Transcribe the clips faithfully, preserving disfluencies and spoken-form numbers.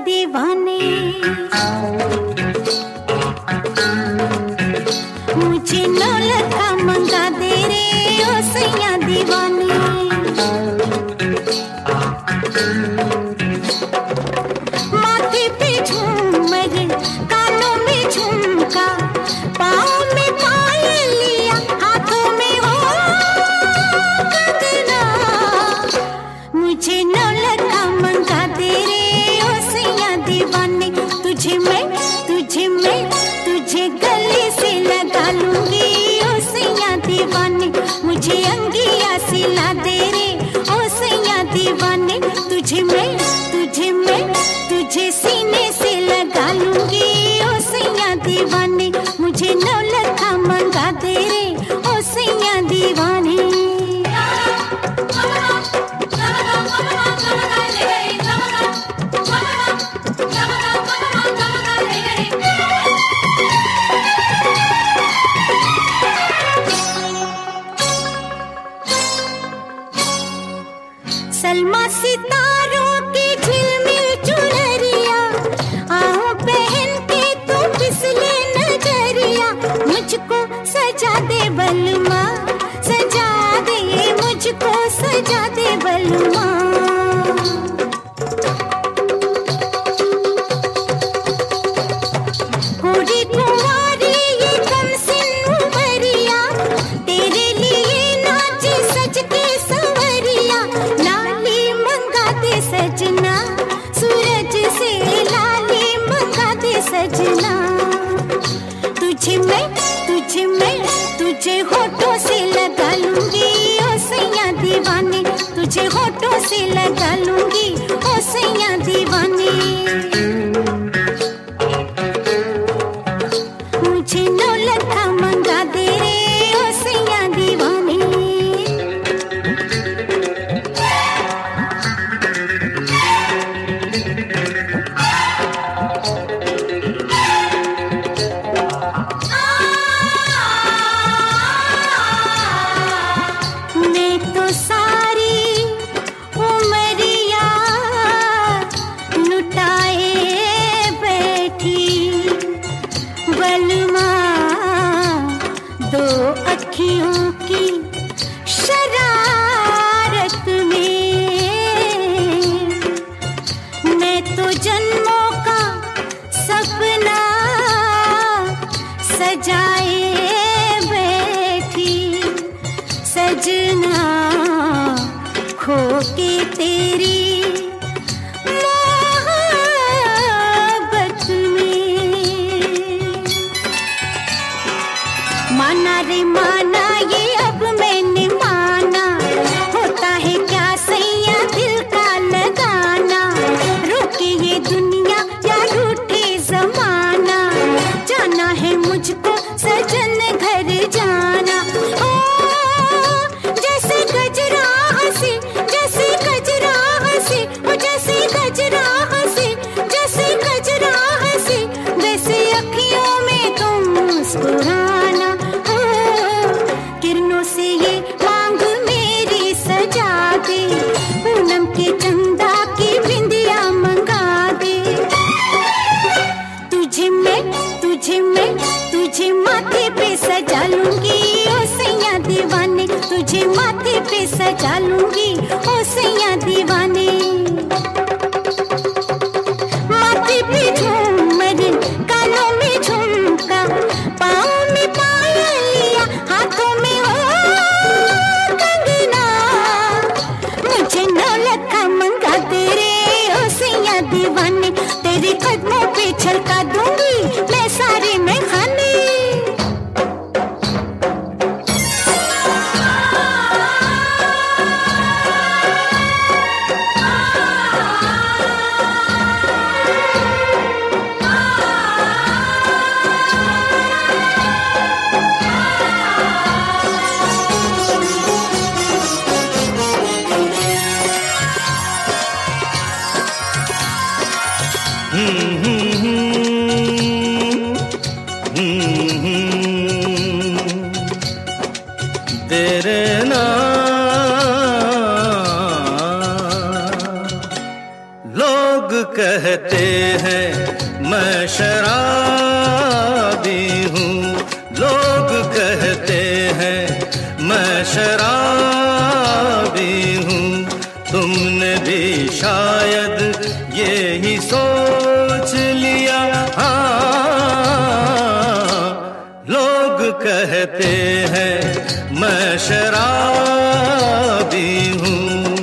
दीवाने, मुझे नौलखा मंगा दे रे ओ सैया दीवाने। माथे पे झूमर, कानों में झुमका, पाँव में पायलिया, हाथों में हो कंगना, मुझे नौलखा मंगा दे रे ओ सैया दीवाने। तुझे मैं तुझे मैं तुझे गले से लगा लूंगी ओ सैया दीवाने, मुझे अंगिया सिला दे रे ओ सैया दीवाने। तुझे मैं तुझे मैं तुझे सीने से लगा लूंगी ओ सैया दीवाने, मुझे नौलखा मंगा दे रे ओ सैया दीवाने। सलमा सितारों की झिलमिल चुनरिया, आओ पहन के तू फिसले नजरिया, मुझको सजा दे बलमा, सजा दे मुझको सजा दे बलमा। पूरी कुंवारी ये कमसिन उमरिया, तेरे लिए नाचे सज के संवरिया, लाली मंगा दे सजना, सूरज से लाली मंगा दे सजना। तुझे मैं तुझे मैं तुझे होठों से लगा लूंगी ओ सैया दीवाने, तुझे होठों से लगा लूंगी ओ सैया दीवाने। मुझे नौलखा मंगा दे रे ओ सैया दीवाने। मैं तो सारी उमरिया लुटाए बैठी, बलमा दो अखियों की शरारत में, मैं तो जन्मों का सपना सजाए बैठी, सजना खो के तेरी मोहब्बत में। माना रे माना ये अब मैंने माना, होता है क्या सैया दिल का लगाना, रोके ये दुनिया या रूठे जमाना, जाना है मुझको सजन घर जाना। ओ जैसे गजरा हंसी, जैसे गजरा हंसी, ओ जैसे गजरा हंसी, जैसे गजरा हंसी, वैसे अखियों में तुम मुस्कुराना। ओ किरणों से ये मांग मेरी सजा दे, पूनम के चंदा की बिंदिया मंगा दे। तुझे मैं तुझे मैं तुझे माथे पे सजा लूंगी ओ सैया दीवाने, तुझे माथे पे सजा लूंगी ओ सैया दीवाने। माथे पे झूमर, कानों में झुमका, पाँव में पायलिया, हाथों में हो कंगना, मुझे नौलखा मंगा दे रे ओ सैया दीवाने, तेरे कदमों पे छलका दूंगी मैं सारे में खाने। तेरे नाम लोग कहते हैं मैं शराबी हूँ, लोग कहते हैं मैं शराबी हूँ। तुमने भी शायद ये ही सोच लिया, हाँ, लोग कहते हैं मैं शराबी हूँ।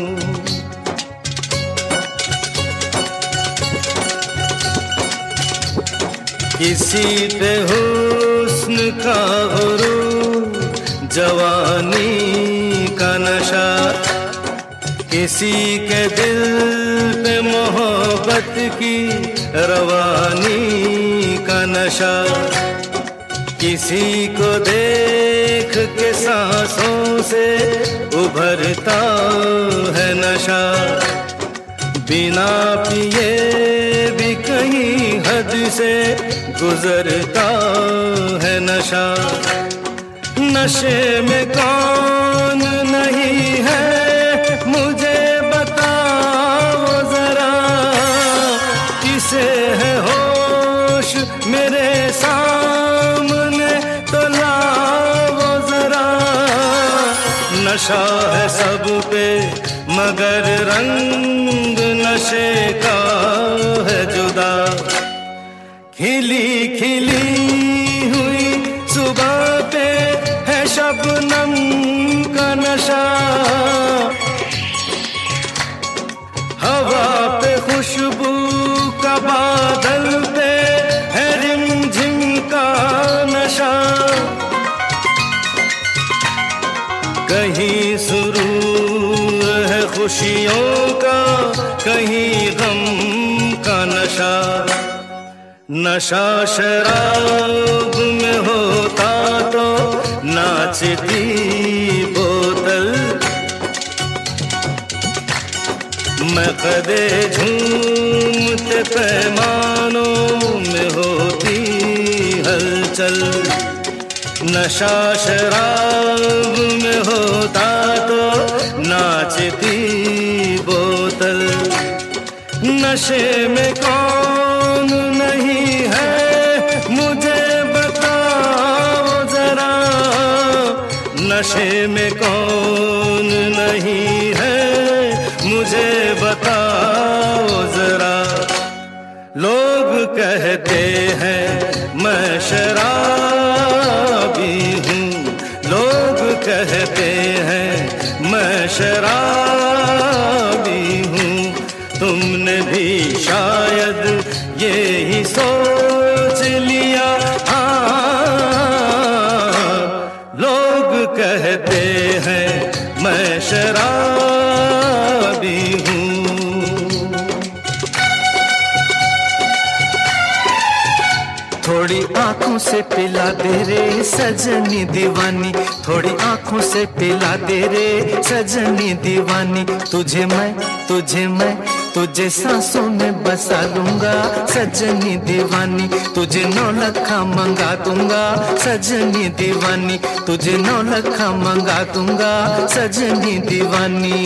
किसी पे हुस्न का गुरूर, जवानी का नशा, किसी के दिल पे मोहब्बत की रवानी का नशा, किसी को देख के सांसों से उभरता है नशा, बिना पिए भी कहीं हद से गुजरता है नशा। नशे में कौन नहीं है मुझे बताओ जरा, किसे है होश मेरे सामने तो लाओ जरा। नशा है सब पे मगर रंग नशे का है जुदा, खिली खिली हुई सुबह पे है शबनम का नशा, हवा पे खुशबू का बादल पे है रिमझिम का नशा, कहीं सुरूर है खुशियों का, कहीं गम का नशा। नशा शराब में होता तो नाचती बोतल, मकदे झूमते पैमानों में होती हलचल। नशा शराब में होता तो नाचती बोतल, नशे में कौन नहीं है मुझे बताओ जरा, नशे में कौन नहीं है मुझे बताओ जरा। लोग कहते हैं मैं शराबी हूँ, लोग कहते हैं मैं शराबी हूँ। तुमने भी शायद ये ही सोच लिया, हाँ, लोग कहते हैं मैं शराबी हूँ। थोड़ी आंखों से पिला दे रे सजनी दीवानी, थोड़ी आंखों से पिला दे रे सजनी दीवानी। तुझे मैं तुझे मैं तुझे सांसों में बसा लूंगा सजनी दीवानी, तुझे नौ लखा मंगा दूंगा सजनी दीवानी, तुझे नौ लखा मंगा दूंगा सजनी दीवानी।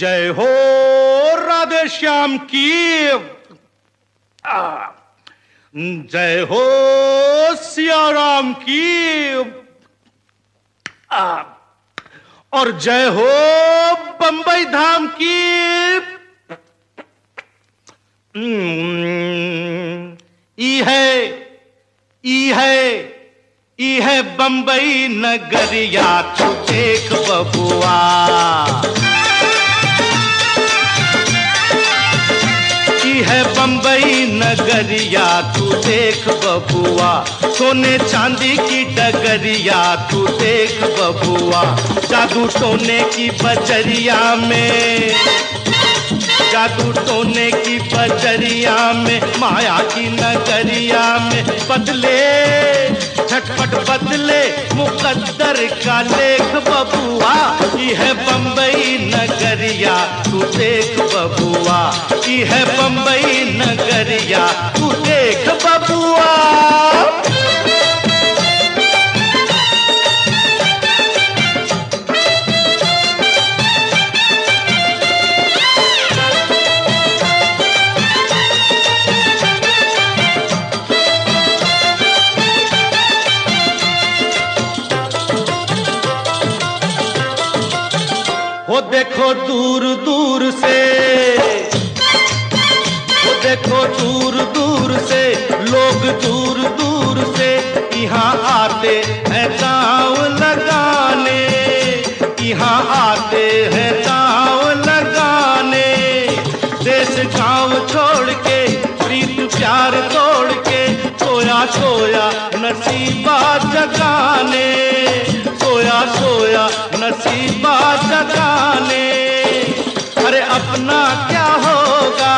जय हो राधे श्याम की, जय हो सिया राम की, और जय हो बंबई धाम की। ई है ई है ई है बंबई नगरिया, तू देख बबुआ। ई है बंबई नगरिया, तू देख बबुआ। सोने चांदी की डगरिया, तू देख बबुआ। जादू टोने की बजरिया में, जादू टोने की बजरिया में, माया की नगरिया में बदले झटपट बदले मुकद्दर का लेख बबुआ। ये है बंबई नगरिया, तू देख बबुआ। ये है बंबई नगरिया, तू देख बबुआ। वो देखो दूर दूर से, वो देखो दूर दूर से लोग दूर दूर से यहाँ आते हैं दांव लगाने, यहाँ आते हैं दांव लगाने। देश गांव छोड़ के प्रीत प्यार तोड़ के सोया सोया नसीबा जगाने, सोया सोया नसीबा जगाने। अरे अपना क्या होगा,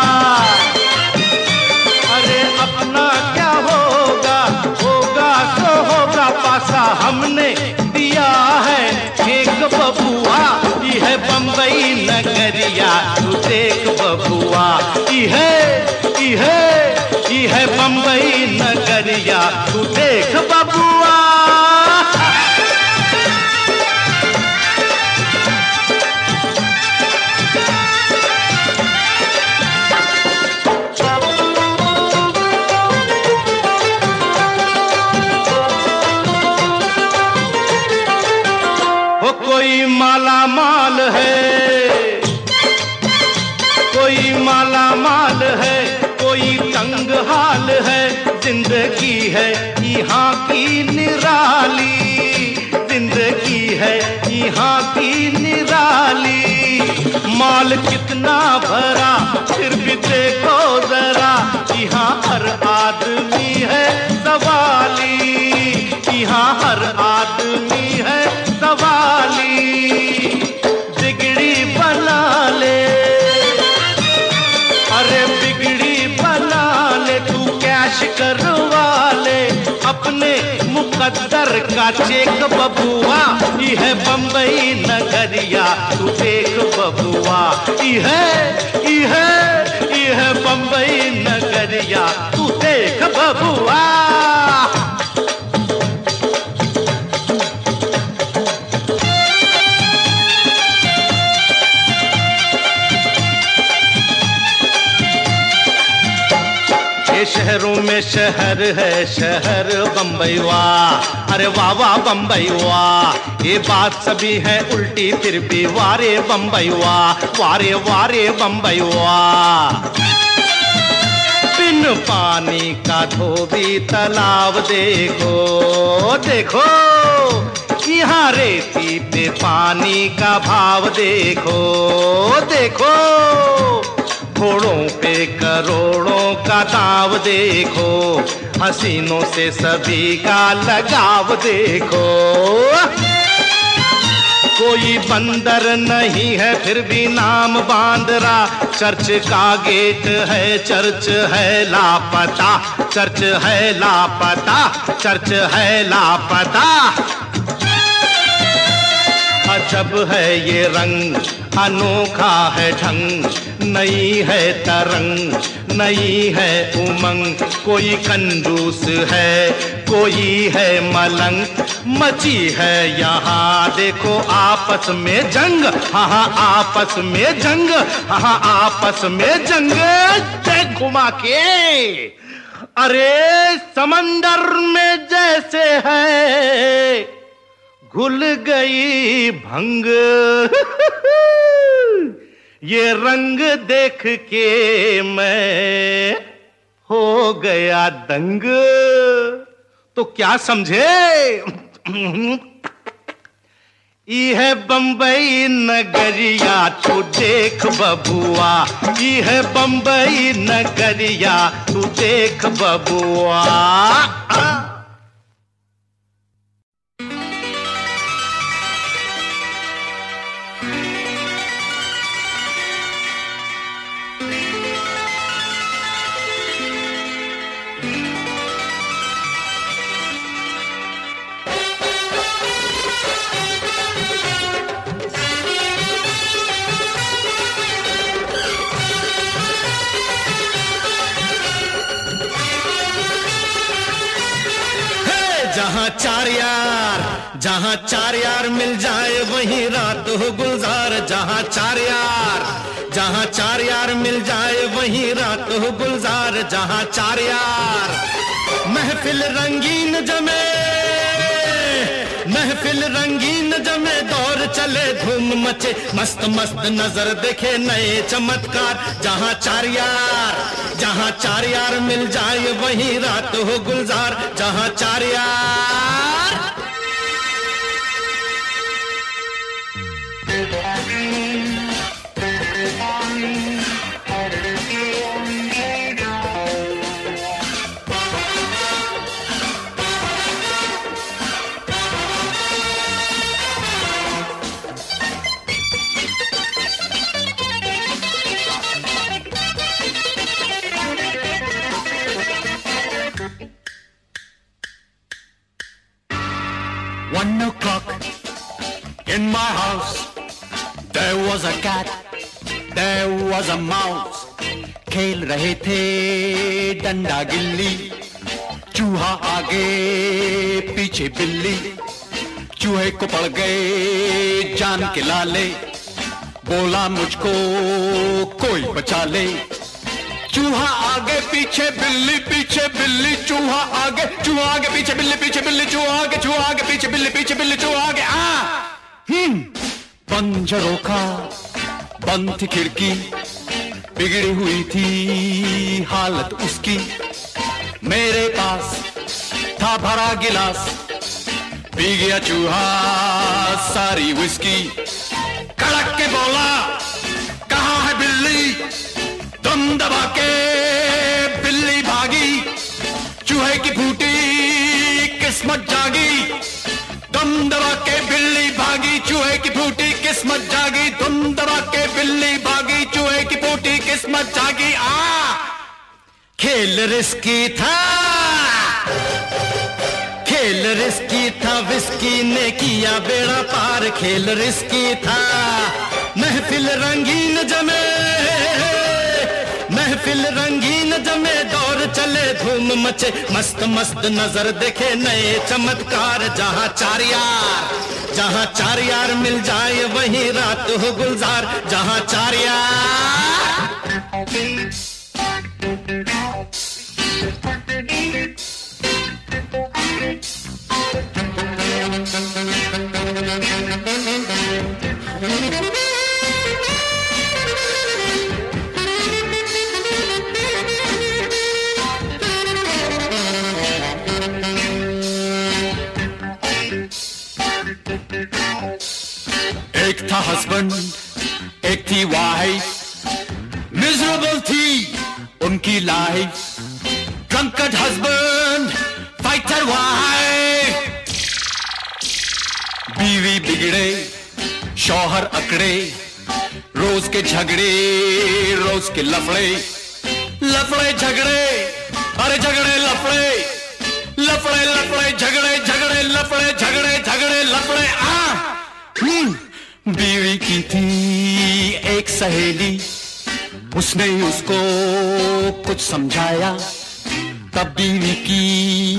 अरे अपना क्या होगा, होगा सो होगा, पासा हमने दिया है एक बबुआ। ये है बंबई नगरिया, तू देख बबुआ। ये है ये है ये है बंबई नगरिया, तू देख बबुआ। कोई माला माल है, कोई माला माल है, कोई तंग हाल है। जिंदगी है यहाँ की निराली, जिंदगी है यहाँ की निराली। माल कितना भरा फिर भी देखो जरा, यहाँ हर आदमी है सवाली, यहाँ हर आदमी है सवाली। बिगड़ी बना ले, अरे बिगड़ी बना ले, तू कैश करवा ले अपने मुकद्दर का चेक बबुआ। ये है बंबई नगरिया, तू देख बबुआ। ये है ये है ये है बंबई नगरिया, तू देख बबुआ। शहरों में शहर है शहर बंबई वाह, अरे वाह वाह बंबई वाह। ये बात सभी है उल्टी फिर भी वारे बंबई वाह, वारे वारे बंबई वाह। बिन पानी का धोबी तालाब देखो देखो, यहाँ रेती पे पानी का भाव देखो देखो। घोड़ों पे करोड़ों का दाव देखो, हसीनों से सभी का लगाव देखो। कोई बंदर नहीं है फिर भी नाम बांदरा, चर्च का गेट है चर्च है लापता, चर्च है लापता, चर्च है लापता। अजब है ये रंग, अनोखा है ढंग, नई है तरंग, नई है उमंग। कोई कंजूस है कोई है मलंग मची है यहाँ, देखो आपस में जंग, हाँ हाँ आपस में जंग, हाँ हाँ आपस में जंग। देख घुमा के, अरे समंदर में जैसे है घुल गई भंग, ये रंग देख के मैं हो गया दंग। तो क्या समझे? ई है बंबई नगरिया तू देख बबुआ, ई है बंबई नगरिया तू देख बबुआ। जहाँ चार यार जहाँ चार यार मिल जाए वहीं रात हो गुलजार, जहाँ चार यार जहाँ चार यार मिल जाए वहीं रात हो गुलजार, जहाँ चार यार महफिल रंगीन जमे महफिल रंगीन जमे, दौर चले धूम मचे, मस्त मस्त नजर देखे नए चमत्कार, जहाँ चार यार जहाँ चार यार मिल जाए वहीं रात हो गुलजार, जहाँ चार यार। One o'clock in my house, there was a cat, there was a mouse, खेल रहे थे डंडा गिल्ली, चूहा आगे पीछे बिल्ली, चूहे को पड़ गए जान के लाले, बोला मुझको कोई बचा ले, चूहा आगे पीछे बिल्ली पीछे बिल्ली, चूहा आगे चूहा आगे पीछे बिल्ली पीछे बिल्ली, चूहा आगे चूहा आगे पीछे बिल्ली पीछे बिल्ली, चूहा आगे आ हम्म पंजरों का बंद थी खिड़की, बिगड़ी हुई थी हालत उसकी, मेरे पास था भरा गिलास, पी गया चूहा सारी विस्की, कड़क के बोला कहाँ है बिल्ली, दम दबा के बिल्ली भागी, चूहे की फूटी किस्मत जागी, दम दबा के बिल्ली भागी, चूहे की फूटी किस्मत जागी, दम दबा के बिल्ली भागी, चूहे की फूटी किस्मत जागी। आ खेल रिस्की था खेल रिस्की था, विस्की ने किया बेड़ा पार, खेल रिस्की था, महफिल रंगीन जमे महफिल रंगीन जमे, दौर चले धूम मचे, मस्त मस्त नजर देखे नए चमत्कार, जहाँ चार यार जहाँ चार यार मिल जाए वहीं रात हो गुलजार, जहाँ चार यार। एक था हस्बैंड एक थी वाइफ, मिजरेबल थी उनकी life, drunken husband fighter wife, बीवी बिगड़े शौहर अकड़े, रोज के झगड़े रोज के लफड़े लफड़े झगड़े, अरे झगड़े लफड़े लफड़े लफड़े झगड़े झगड़े लफड़े झगड़े झगड़े लफड़े। आ बीवी की थी एक सहेली, उसने उसको कुछ समझाया, तब बीवी की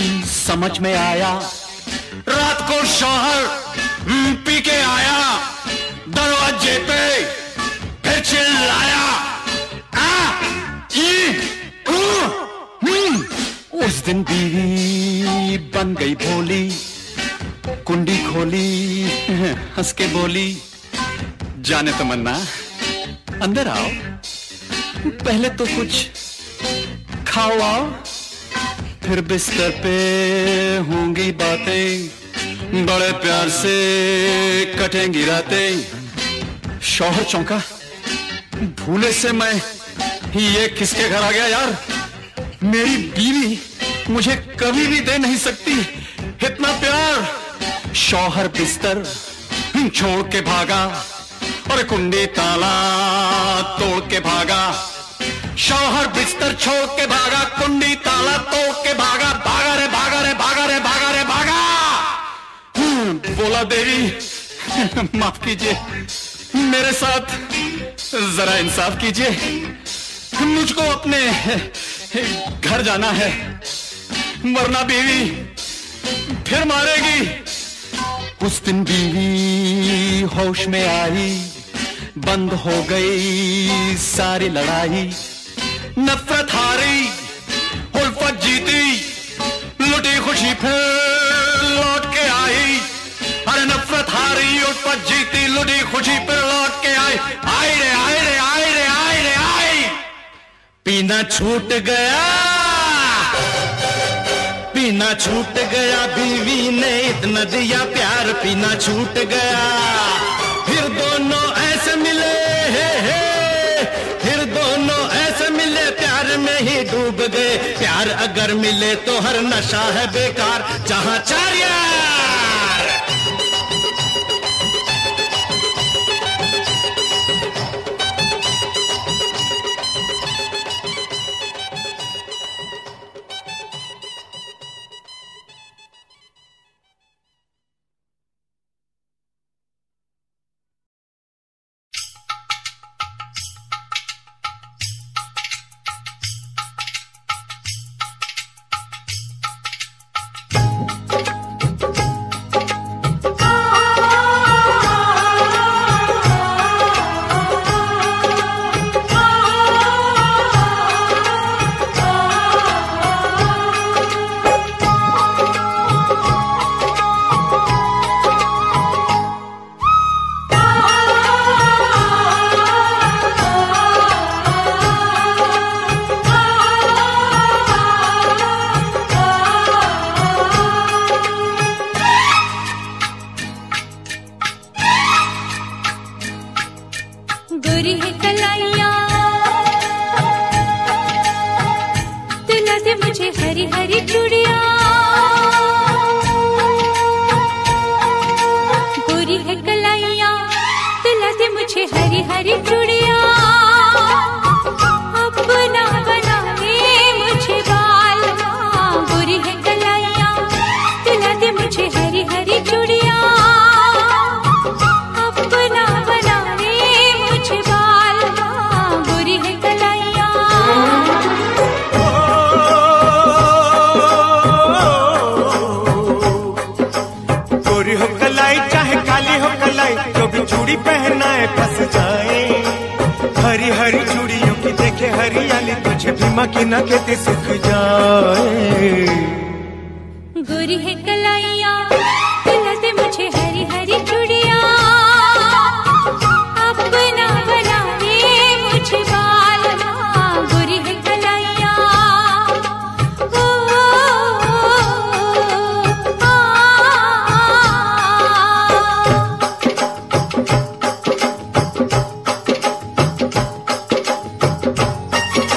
समझ में आया। रात को शौहर हम्म, पी के आया, दरवाजे पे फिर चिल्लाया, आ, ई, ऊ, हम्म। उस दिन बीवी बन गई भोली, कुंडी खोली, हंस के बोली, जाने तमन्ना अंदर आओ, पहले तो कुछ खाओ आओ, फिर बिस्तर पे होंगी बातें, बड़े प्यार से कटेंगी रातें। शौहर चौंका, भूले से मैं ये किसके घर आ गया यार? मेरी बीवी मुझे कभी भी दे नहीं सकती इतना प्यार। शौहर बिस्तर छोड़ के भागा और कुंडी ताला तोड़ के भागा। शौहर बिस्तर छोड़ के भागा, कुंडी ताला तोड़ के भागा, भागा रे भागा रे भागा रे भागा रे भागा। बोला देवी माफ कीजिए, मेरे साथ जरा इंसाफ कीजिए, मुझको अपने घर जाना है, वरना बीवी फिर मारेगी। उस दिन बीवी होश में आई, बंद हो गई सारी लड़ाई। नफरत हारी, उल्फत जीती, लुटी खुशी फिर लौट के आई। अरे नफरत हारी, उल्फत जीती, लुटी खुशी फिर लौट के आई। आई रे आई रे आई रे आई रे आई। पीना छूट गया, पीना छूट गया, बीवी ने इतना दिया प्यार, पीना छूट गया। फिर दोनों ऐसे मिले, हे हे, फिर दोनों ऐसे मिले, प्यार में ही डूब गए। प्यार अगर मिले तो हर नशा है बेकार, जहां चार यार।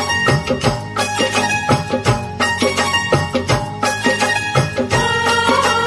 Oh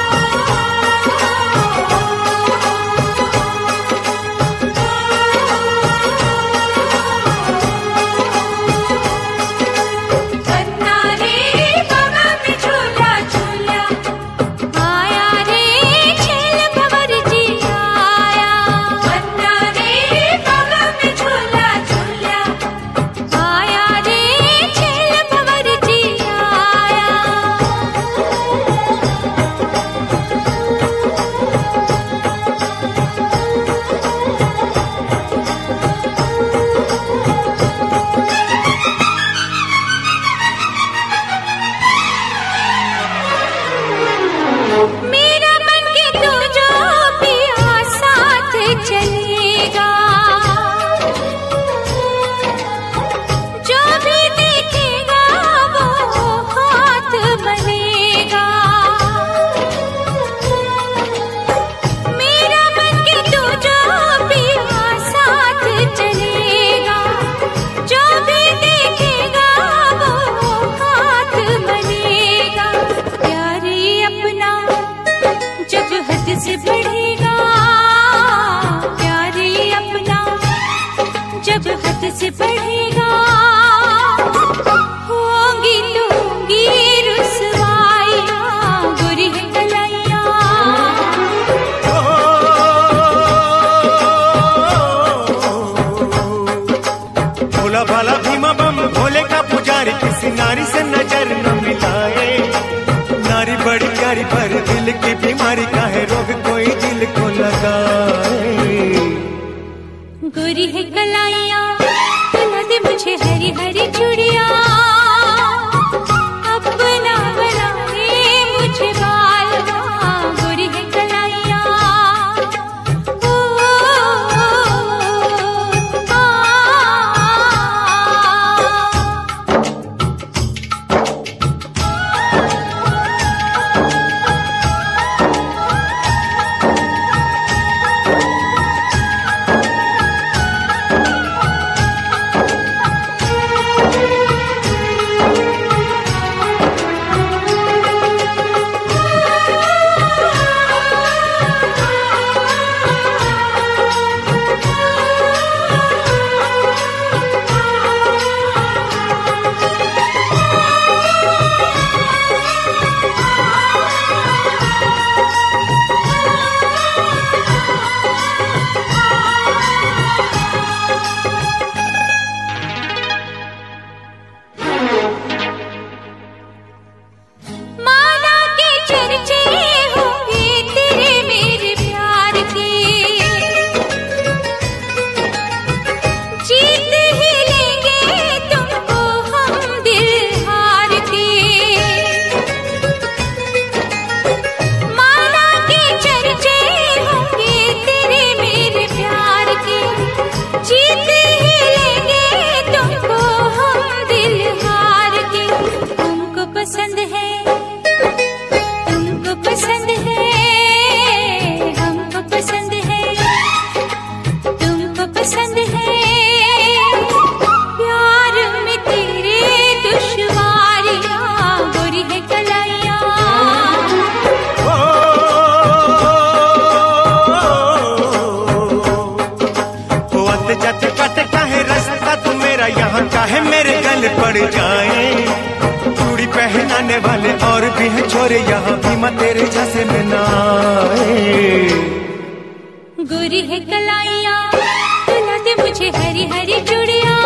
पड़ जाए। चूड़ी पहनाने वाले और भी हैं छोरे, यहाँ भी मैं तेरे जैसे में ना आए। गोरी है कलाइया बना दे मुझे हरी हरी चूड़िया,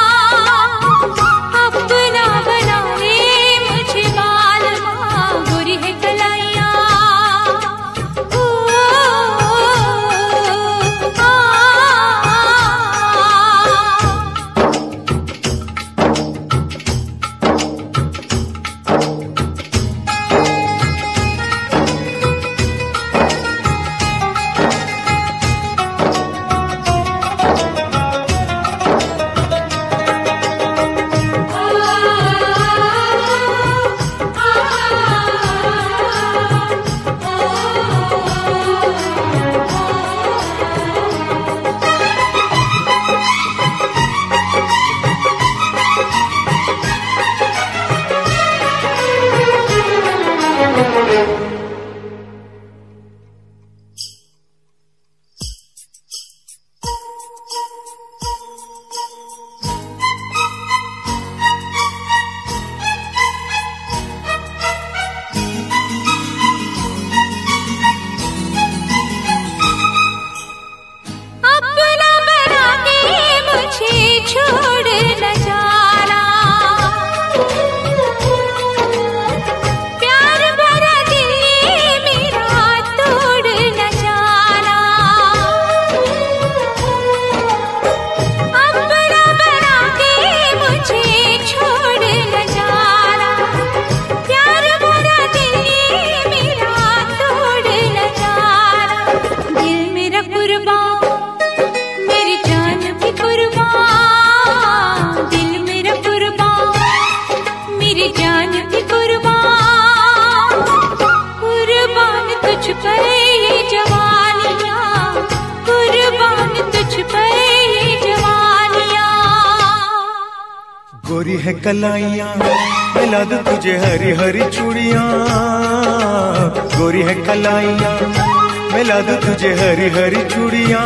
अपना बना रे मुझे बालमा। गोरी है कलाइया ओ, आ, गोरी है कलाइया मिला दूं तुझे हरी हरी चूड़ियां। गोरी है कलाइया मिला दूं तुझे हरी हरी चूड़ियां।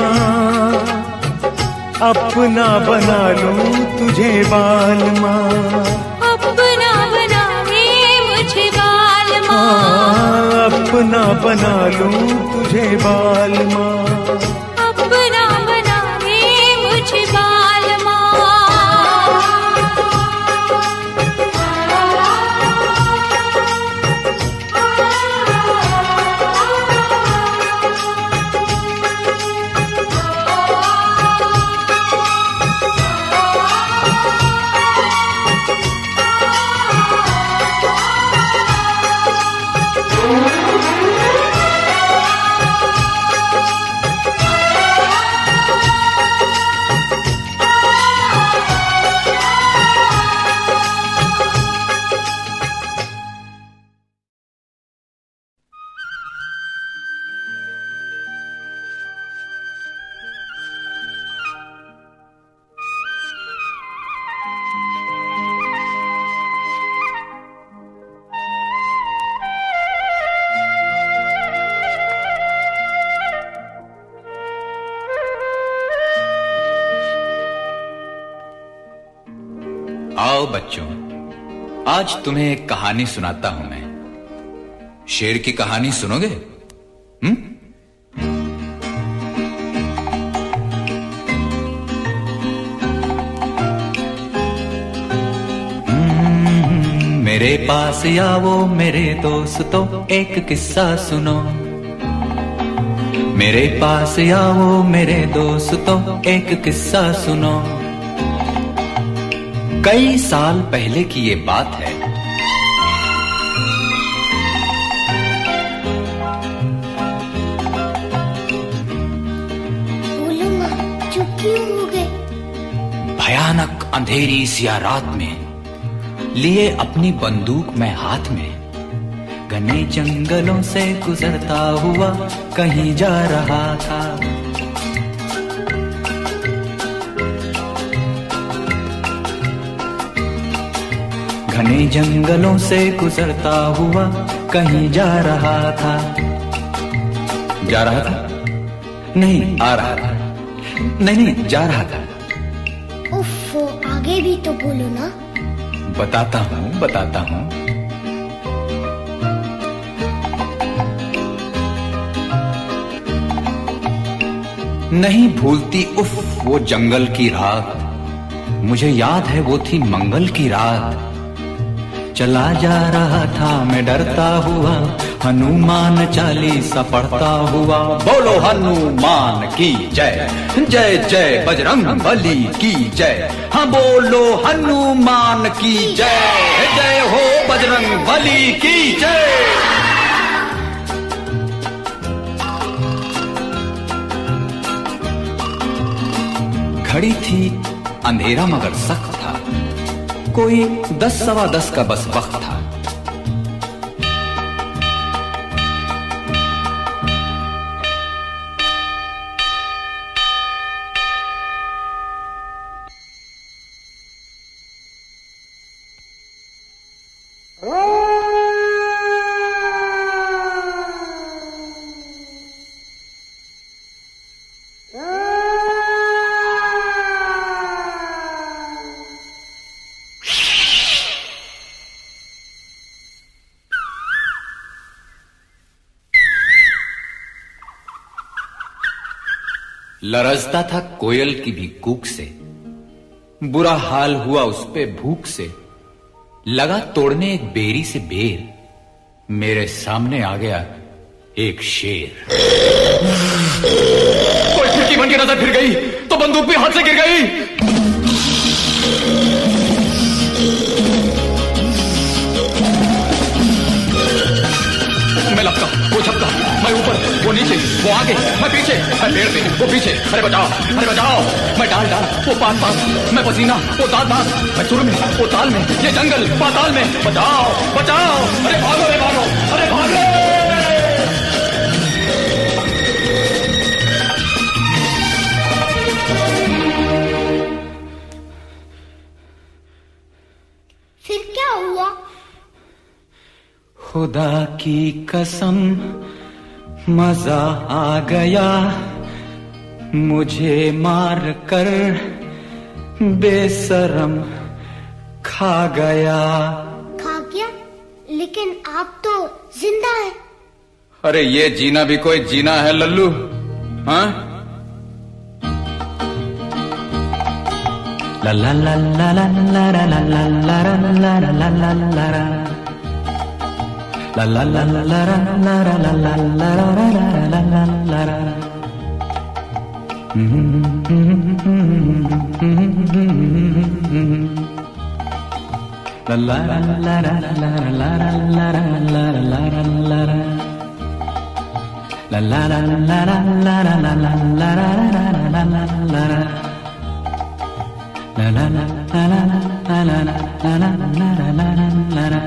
अपना बना लूं तुझे बालमा, अपना बना रे मुझे बालमा। अपना बना लूं तुझे बालमा, अपना बना रे मुझे बालमा। आओ बच्चों, आज तुम्हें एक कहानी सुनाता हूं मैं। शेर की कहानी सुनोगे? हम्म? मेरे पास आओ मेरे दोस्तों, एक किस्सा सुनो। मेरे पास आओ मेरे दोस्तों, एक किस्सा सुनो। कई साल पहले की ये बात है। बोलो माँ, चुप क्यों हो गए? भयानक अंधेरी सी रात में लिए अपनी बंदूक मैं हाथ में, घने जंगलों से गुजरता हुआ कहीं जा रहा था। घने जंगलों से गुजरता हुआ कहीं जा रहा था। जा रहा था? नहीं, आ रहा था। नहीं नहीं, जा रहा था। उफ, आगे भी तो बोलो ना। बताता हूँ बताता हूँ। नहीं भूलती उफ वो जंगल की रात, मुझे याद है वो थी मंगल की रात। चला जा रहा था मैं डरता हुआ, हनुमान चालीसा पढ़ता हुआ। बोलो हनुमान की जय, जय जय बजरंग बली की जय। हाँ बोलो हनुमान की जय, जय हो बजरंग बली की जय। घड़ी थी अंधेरा मगर सख्त था, कोई दस सवा दस का बस वक्त था। लरजता था कोयल की भी कूक से, बुरा हाल हुआ उस पे भूख से। लगा तोड़ने एक बेरी से बेर, मेरे सामने आ गया एक शेर। कोई खिड़की बन के नजर फिर गई तो बंदूक भी हाथ से गिर गई। मैं लपका, वो झपका, मैं ऊपर, वो नीचे, वो आगे, मैं पीछे, मैं पेड़ पे, वो पीछे। अरे बचाओ, अरे बचाओ। मैं डाल डाल, वो पास पास, मैं पसीना, वो दांत दांत, मैं सुर में, वो ताल में, ये जंगल पाताल में। बचाओ, बचाओ। अरे भागो, अरे भागो, अरे भागो। फिर क्या हुआ? खुदा की कसम मजा आ गया, मुझे मार कर बेशरम खा गया। खा गया? लेकिन आप तो जिंदा हैं। अरे ये जीना भी कोई जीना है लल्लू, हाँ? ला ला ला ला ला ला ला ला ला ला ला ला ला ला ला La la la la la la la la la la la la la la la. La la la la la la la la la la la la la la. La la la la la la la la la la la la la la. La la la la la la la la la la la la.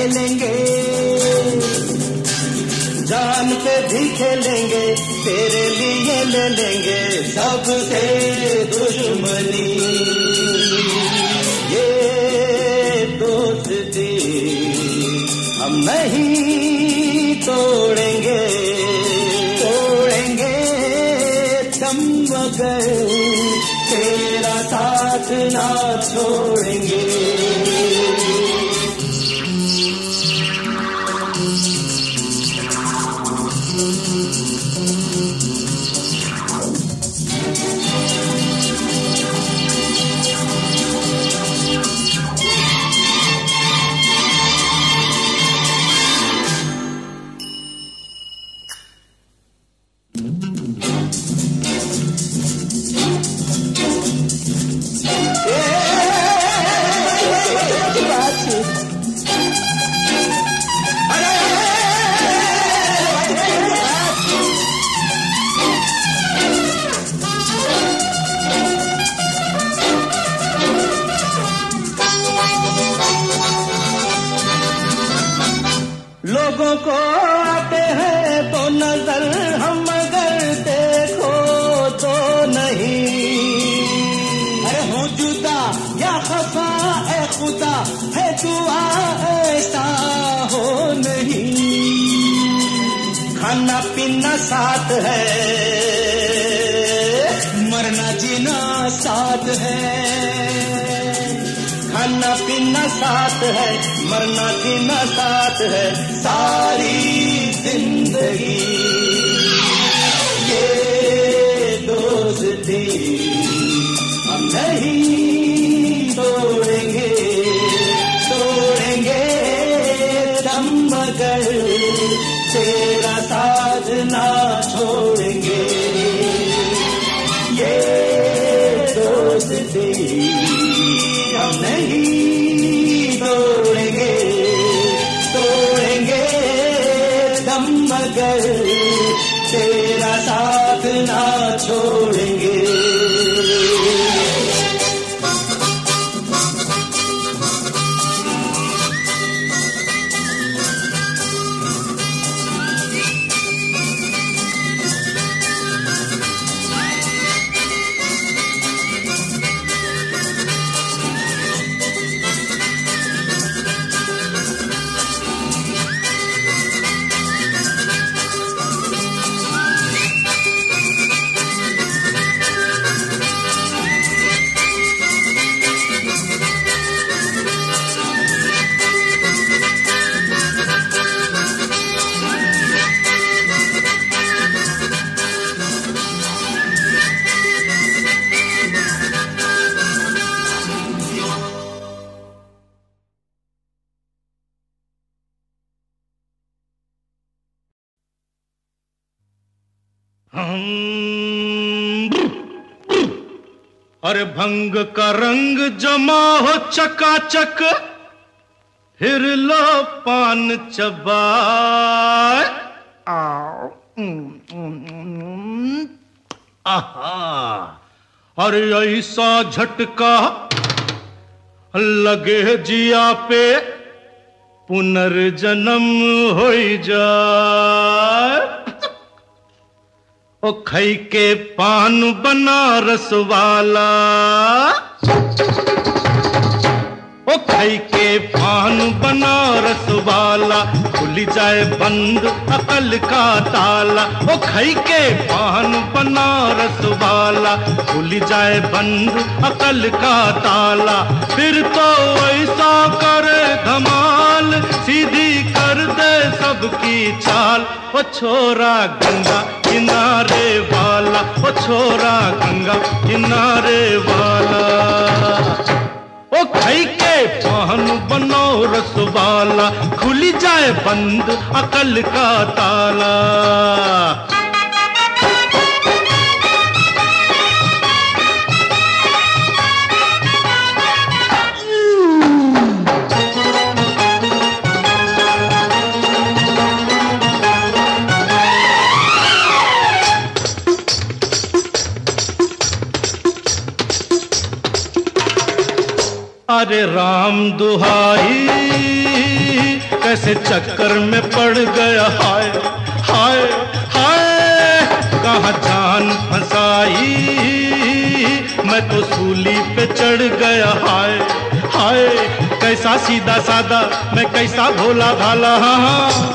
खेलेंगे, जान पे भी खेलेंगे, तेरे लिए ले लेंगे सबसे दुश्मनी। ये दोस्ती हम नहीं तोड़ेंगे, तोड़ेंगे दम मगर तेरा साथ ना छोड़ेंगे। लोगों को आते हैं तो नजर, हम अगर देखो तो नहीं। अरे हो जुदा या खफा ए खुदा, है दुआ ऐसा हो नहीं। खाना पीना साथ है, मरना जीना साथ है। खाना पीना साथ है, मरना जीना साथ है, सारी जिंदगी। ये दोस्ती हम नहीं तोड़ेंगे, तोड़ेंगे दम मगर तेरा साथ ना छोड़ेंगे। ये दोस्ती हम नहीं तोड़ेंगे, तोड़ेंगे दम मगर तेरा साथ ना छोड़ेंगे। अरे भंग का रंग जमा हो चकाचक, फिर लो पान चबाए। आहा, अरे ऐसा झटका लगे जिया पे, पुनर्जन्म हो जाए। ओ खई के पान बनारस वाला, ओ खई के पान बनारस वाला, खुल जाए बंद अकल का ताला। ओ खई के पान बनारस वाला, खुल जाए बंद अकल का ताला। फिर तो ऐसा करे धमाल, सीधी कर दे सबकी चाल। ओ छोरा गंगा किनारे वाला, ओ छोरा गंगा किनारे वाला। ओ खई के पान बनारस वाला, खुल जाए बंद अकल का ताला। अरे राम दुहाई कैसे चक्कर में पड़ गया, हाय हाय हाय। कहाँ जान फंसाई, मैं तो सूली पे चढ़ गया, हाय हाय। कैसा सीधा सादा, मैं कैसा भोला भाला, हाँ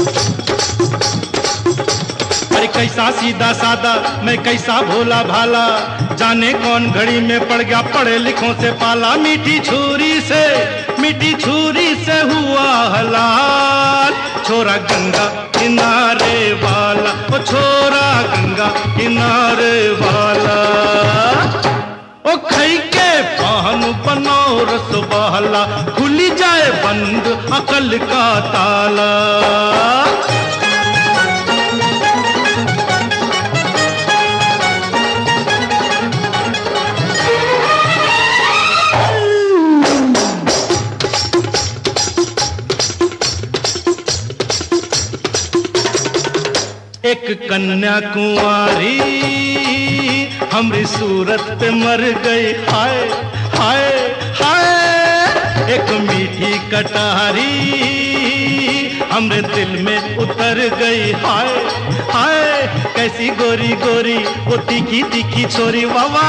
अरे कैसा सीधा सादा, मैं कैसा भोला भाला। जाने कौन घड़ी में पड़ गया पढ़े लिखों से पाला। मीठी छुरी से, मीठी छुरी से हुआ हलाल। छोरा गंगा किनारे वाला, ओ छोरा गंगा किनारे वाला। ओ खई के पान बनो रस वाला, खुली जाए बंद अकल का ताला। एक कन्या कुंवारी हमरी सूरत पे मर गई, हाय हाय हाय। एक मीठी कटारी हमरे दिल में उतर गई, हाय हाय। कैसी गोरी गोरी वो तीखी तीखी छोरी, वावा।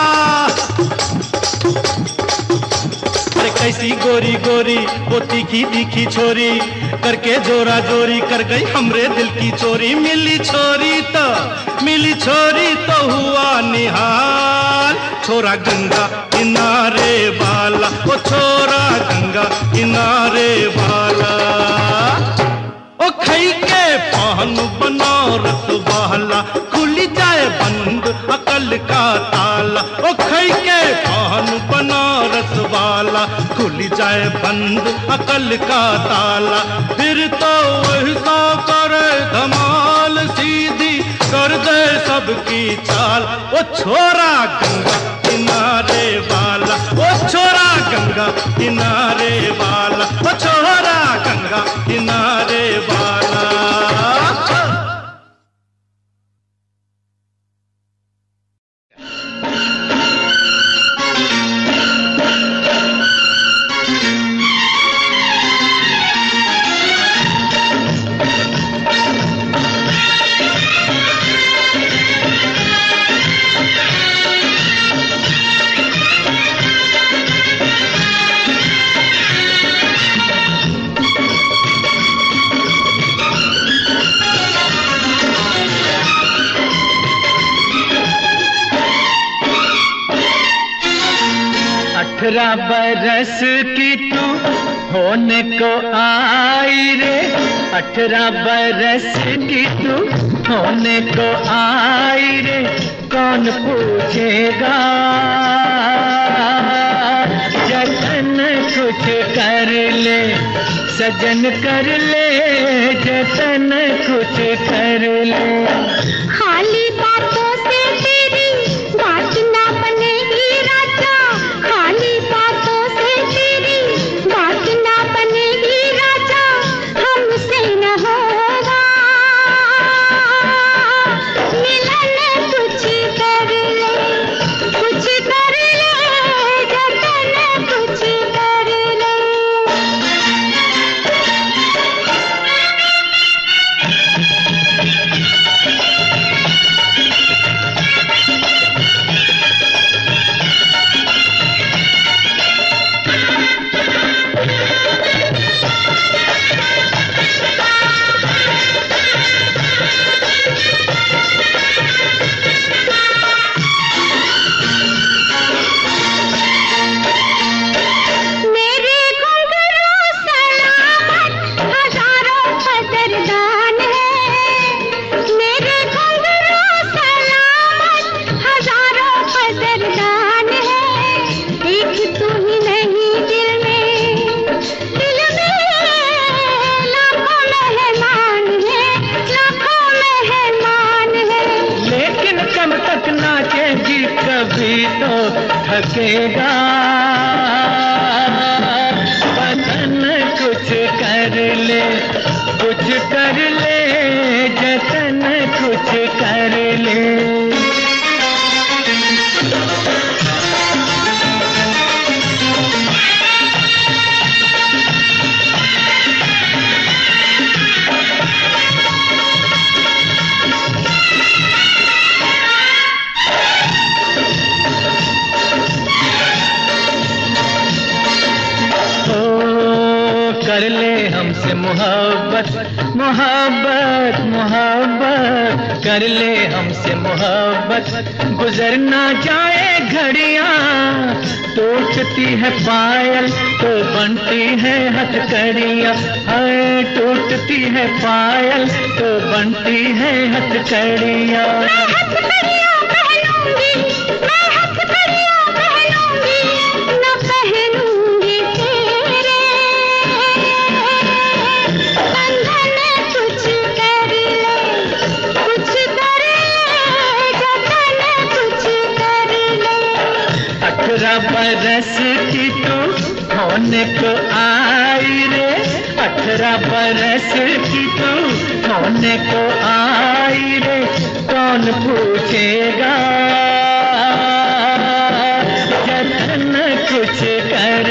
अरे कैसी गोरी गोरी वो तीखी तीखी छोरी, करके जोरा जोरी कर गई हमरे दिल की चोरी। मिली छोरी तो, मिली छोरी तो हुआ निहाल। छोरा गंगा किनारे वाला, ओ छोरा गंगा किनारे वाला। ओ खई के पान बनो रस वाला, खुली जाए बंद अकल का ताला। ओ खई के पान बनो रस वाला, खुली जाए बंद अकल का ताला। फिर तो वैसा करे धमाल, सीधी कर दे सबकी चाल। ओ छोरा गंगा किनारे वाला, ओ छोरा गंगा किनारे वाला, ओ छोरा गंगा किनारे वाला। अठारह बरस की तू होने को आई रे, अठारह बरस की तू होने को आई रे। कौन पूछेगा जतन कुछ कर ले, सजन कर ले जतन कुछ कर ले। खाली बातों से तेरी बात ना बनेगी राजा, खाली बातों से तेरी बात ना बनेगी राजा। हमसे न होगा मिलन, कुछ कर ले, कुछ कर ले जतन कुछ कर ले। थकेगा बदन, कुछ कर ले, कुछ कर ले जतन कुछ कर ले। मोहब्बत मोहब्बत मोहब्बत कर ले हमसे मोहब्बत गुजर ना जाए घड़ियां टूटती है पायल तो बनती है हथकड़ियां हाय टूटती है पायल तो बनती है हथकड़ियां बरस की तू होने को आई रे अठारह बरस की तू होने को आई रे कौन पूछेगा जतन कुछ कर